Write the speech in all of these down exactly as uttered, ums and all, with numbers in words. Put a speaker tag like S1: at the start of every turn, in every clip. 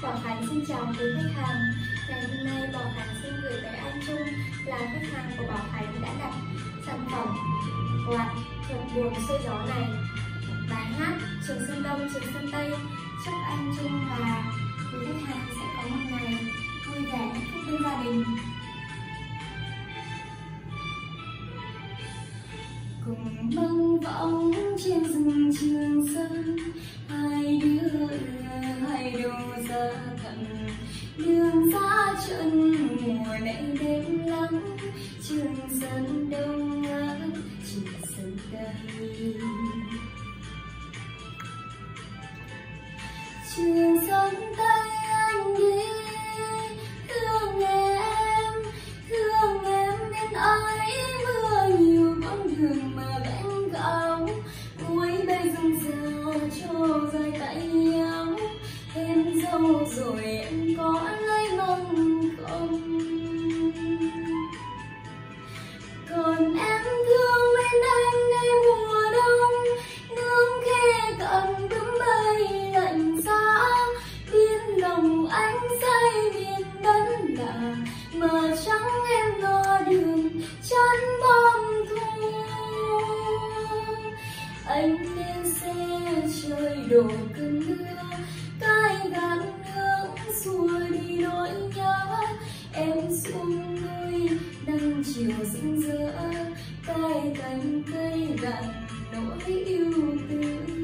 S1: Bảo Khánh xin chào quý khách hàng. Ngày hôm nay Bảo Khánh xin gửi tới anh Trung là khách hàng của Bảo Khánh đã đặt sản phẩm quạt thuộc buồng xôi gió này. Bài hát Trường Sơn Đông, Trường Sơn Tây. Chúc anh Trung và quý khách hàng sẽ có một ngày vui vẻ hạnh phúc bên gia đình.
S2: Cùng mong vọng trên rừng Trường Sơn, hai đứa hai đầu ra thận đường xa chân mùa này đêm lắng. Trường Sơn Đông ngát Trường Sơn Tây, Trường Sơn Tây anh đi thương em, thương em bên ai mưa nhiều con đường mà gánh gạo. Muối bay rừng già cho dài tay áo, thêm dâu rồi em có lấy mong không? Còn em thương bên anh ngày mùa đông, nương khe cạn cấm bay lạnh giá. Biết lòng anh say miền đất lạ, mà chẳng em ngờ đường chắn bom thu. Anh lên xe trời đổ cơn mưa, cái gạt nước xua đi nỗi nhớ. Em xuống núi nắng chiều rực rỡ, cái cành cây gạt nỗi yêu tư.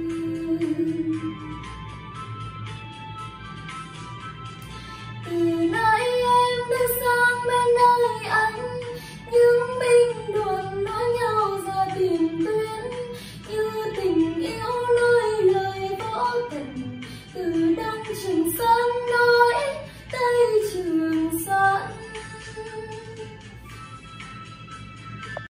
S2: Từ nay em bước sang bên nơi anh, những binh đoàn nối nhau ra tiền tuyến. Như tình yêu nơi lời võ tình, từ đông Trường Sơn